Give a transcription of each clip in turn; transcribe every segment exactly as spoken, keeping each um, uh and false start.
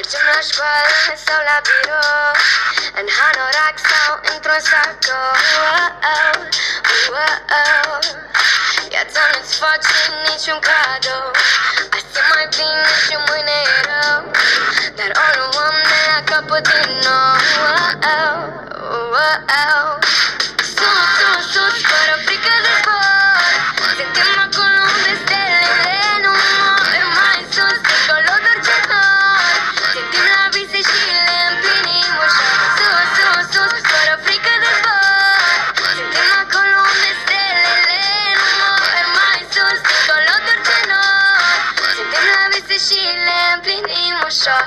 Mergem la școală sau la birou, în hanorac sau într-un sacou. Oh, oh, oh, oh. Viața nu-ți face niciun cadou. Azi e mai bine și mâine e rău, dar o luăm de la capăt din nou. Oh, oh, oh, oh. Sus, sus, sus, fără frică de zbor. Suntem acolo unde stelele nu mor. Mai sus, dincolo de orice nor. Suntem la vise și le împlinim ușor. Sus, sus, sus, fără frică de zbor. Suntem acolo unde stelele nu mor. Mai sus, dincolo de orice nor. Suntem la vise și le împlinim ușor.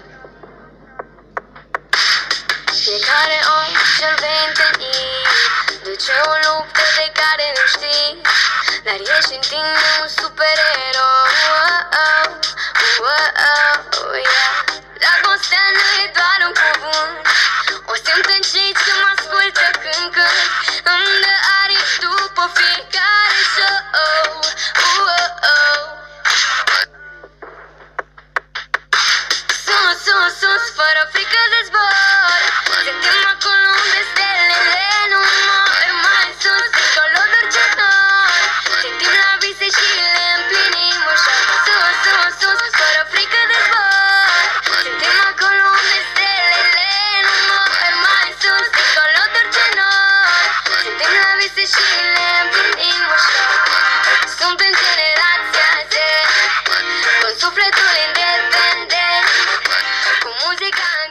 Fiecare om ce-l vei întâlni duce o luptă de care nu știi, dar ești în tine un supererou. Oh, oh, oh, oh, oh, yeah. Dragostea nu e doar un cuvânt, o simt în cei ce mă ascultă când cânt. Îmi dă aripi după fiecare show. Oh, oh, oh. Sus, sus, sus, fără frică de zbor. Suntem acolo unde stelele nu mor. Mai sus, dincolo de orice nor. Suntem la vise și le împlinim ușor. Sus, sus, sus, fără frică de zbor. Suntem acolo unde stelele nu mor. Mai sus, dincolo de orice nor. Suntem la vise și le împlinim ușor. Suntem generația Z, cu sufletul independent, cu muzica